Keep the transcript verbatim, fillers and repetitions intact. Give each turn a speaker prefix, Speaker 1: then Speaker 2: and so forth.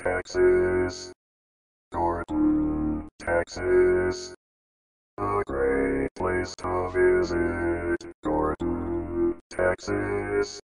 Speaker 1: Texas, Gordon, Texas, a great place to visit. Gordon, Texas.